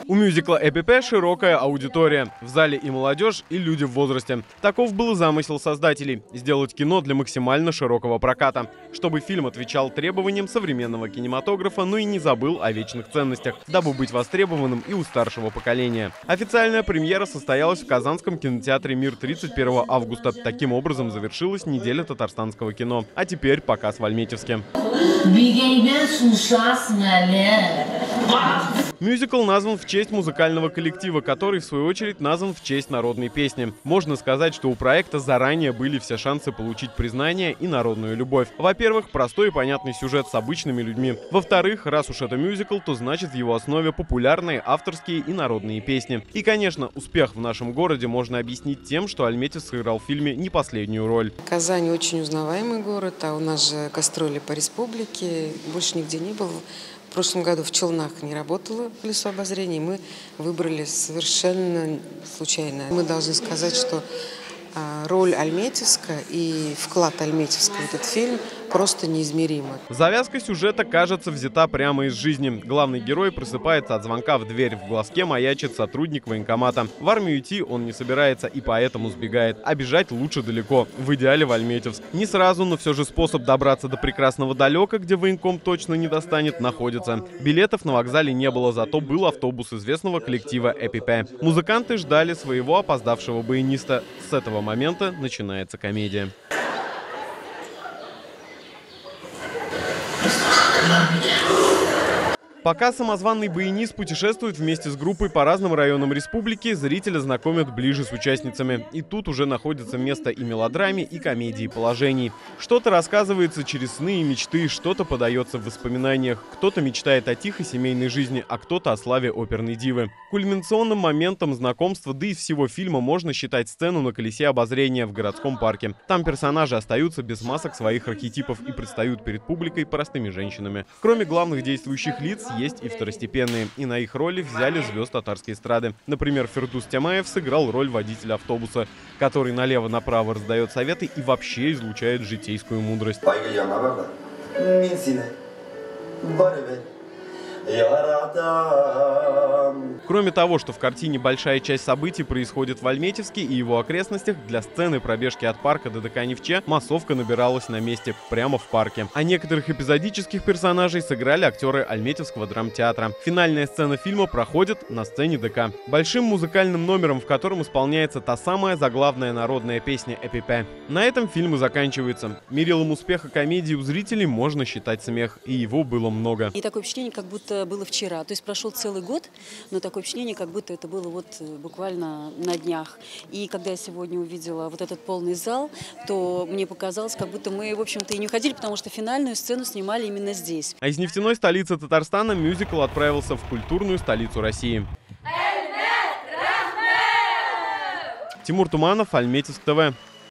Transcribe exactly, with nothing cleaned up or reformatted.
У мюзикла «Эпипе» широкая аудитория. В зале и молодежь, и люди в возрасте. Таков был и замысел создателей – сделать кино для максимально широкого проката. Чтобы фильм отвечал требованиям современного кинематографа, но и не забыл о вечных ценностях, дабы быть востребованным и у старшего поколения. Официальная премьера состоялась в Казанском кинотеатре «Мир» тридцать первого августа. Таким образом завершилась неделя татарстанского кино. А теперь показ в Альметьевске. Мюзикл назван в честь музыкального коллектива, который, в свою очередь, назван в честь народной песни. Можно сказать, что у проекта заранее были все шансы получить признание и народную любовь. Во-первых, простой и понятный сюжет с обычными людьми. Во-вторых, раз уж это мюзикл, то значит в его основе популярные авторские и народные песни. И, конечно, успех в нашем городе можно объяснить тем, что Альметьевск сыграл в фильме не последнюю роль. Казань очень узнаваемый город, а у нас же гастроли по республике, больше нигде не было. В прошлом году в Челнах не работало колесо обозрения, мы выбрали совершенно случайно. Мы должны сказать, что роль Альметьевска и вклад Альметьевска в этот фильм просто неизмеримо. Завязка сюжета, кажется, взята прямо из жизни. Главный герой просыпается от звонка в дверь. В глазке маячит сотрудник военкомата. В армию идти он не собирается и поэтому сбегает. А бежать лучше далеко, в идеале в Альметьевск. Не сразу, но все же способ добраться до прекрасного далека, где военком точно не достанет, находится. Билетов на вокзале не было, зато был автобус известного коллектива «Эпипе». Музыканты ждали своего опоздавшего баяниста. С этого момента начинается комедия. Пока самозваный баянист путешествует вместе с группой по разным районам республики, зрителя знакомят ближе с участницами. И тут уже находится место и мелодраме, и комедии положений. Что-то рассказывается через сны и мечты, что-то подается в воспоминаниях. Кто-то мечтает о тихой семейной жизни, а кто-то о славе оперной дивы. Кульминационным моментом знакомства, да и всего фильма, можно считать сцену на колесе обозрения в городском парке. Там персонажи остаются без масок своих архетипов и предстают перед публикой простыми женщинами. Кроме главных действующих лиц, есть и второстепенные, и на их роли взяли звезд татарской эстрады. Например, Фердус Тямаев сыграл роль водителя автобуса, который налево-направо раздает советы и вообще излучает житейскую мудрость. Кроме того, что в картине большая часть событий происходит в Альметьевске и его окрестностях, для сцены пробежки от парка до ДК-Невче массовка набиралась на месте, прямо в парке. А некоторых эпизодических персонажей сыграли актеры Альметьевского драмтеатра. Финальная сцена фильма проходит на сцене ДК. Большим музыкальным номером, в котором исполняется та самая заглавная народная песня «Эпипе». На этом фильм и заканчивается. Мерилом успеха комедии у зрителей можно считать смех, и его было много. И такое впечатление, как будто было вчера. То есть прошел целый год, но такое впечатление, как будто это было вот буквально на днях. И когда я сегодня увидела вот этот полный зал, то мне показалось, как будто мы, в общем-то, и не уходили, потому что финальную сцену снимали именно здесь. А из нефтяной столицы Татарстана мюзикл отправился в культурную столицу России. Тимур Туманов, Альметьевск ТВ.